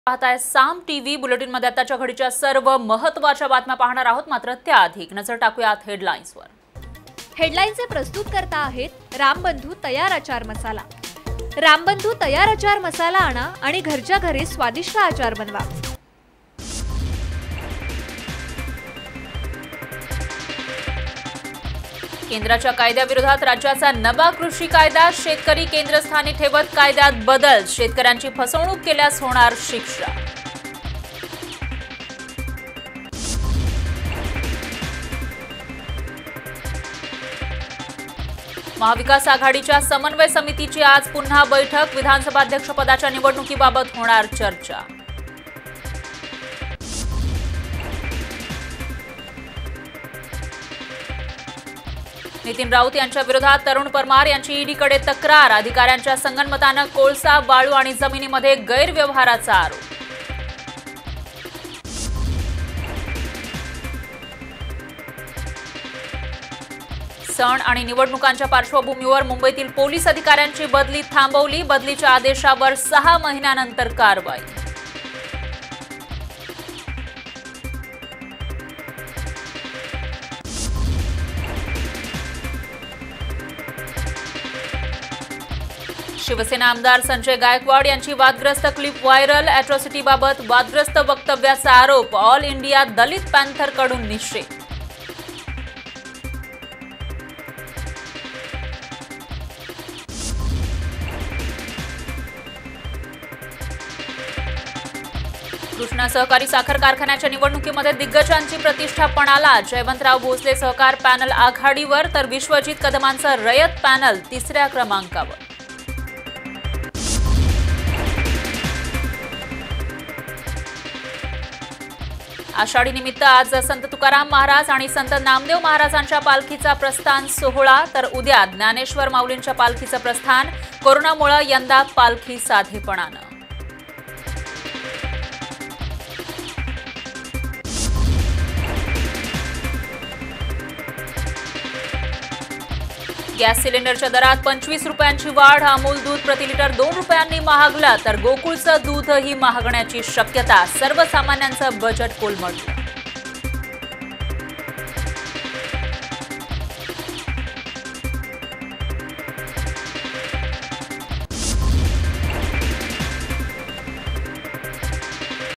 पाहताय साम टीव्ही बुलेटिनमध्ये आताच्या घडीच्या सर्व महत्त्वाच्या बातम्या पाहणार आहोत। मात्र त्याआधी नजर टाकूयात हेडलाईन्सवर। हेडलाईन्सचे प्रस्तुत करता आहेत रामबंधू तयार आचार मसाला। रामबंधू तयार आचार मसाला आणा आणि घरच्या घरी स्वादिष्ट आचार बनवा। केंद्राच्या कायद्याविरोधात राज्याचा नवा कृषी कायदा, शेतकरी केंद्रस्थानी ठेवत कायद्यात बदल, शेतकऱ्यांची फसवणूक केल्यास होणार शिक्षा। महाविकास आघाडीच्या समन्वय समितीची आज पुन्हा बैठक, विधानसभा अध्यक्षपदाच्या निवडणुकीबाबत होणार चर्चा। नितीन राऊत यांच्या विरोधात तरुण परमार यांची ईडीकडे तक्रार, अधिकाऱ्यांच्या संगनमतानं कोळसा, वाळू आणि जमिनीमध्ये गैरव्यवहाराचा आरोप। सण आणि निवडणुकांच्या पार्श्वभूमीवर मुंबईतील पोलीस अधिकाऱ्यांची बदली थांबवली, बदलीच्या आदेशावर 6 महिन्यानंतर कारवाई। शिवसेना आमदार संजय गायकवाड यांची वादग्रस्त क्लिप व्हायरल, अॅट्रॉसिटीबाबत वादग्रस्त वक्तव्याचा आरोप, ऑल इंडिया दलित पॅन्थरकडून निषेध। कृष्णा सहकारी साखर कारखान्याच्या निवडणुकीमध्ये दिग्गजांची प्रतिष्ठा पणाला, जयवंतराव भोसले सहकार पॅनल आघाडीवर तर विश्वजित कदमांचा रयत पॅनल 3ऱ्या क्रमांकावर। आषाढी निमित्त आज संत तुकाराम महाराज आणि संत नामदेव महाराजांच्या पालखीचा प्रस्थान सोहळा, तर उद्या ज्ञानेश्वर माऊलींच्या पालखीचं प्रस्थान। कोरोनामुळे यंदा पालखी साधेपणानं। गॅस सिलेंडरच्या दरात 25 रुपयांची वाढ, अमूल दूध प्रति लिटर 2 रुपयांनी महागलं, तर गोकुळचं दूधही महागण्याची शक्यता, सर्वसामान्यांचं बजेट कोलमडलं।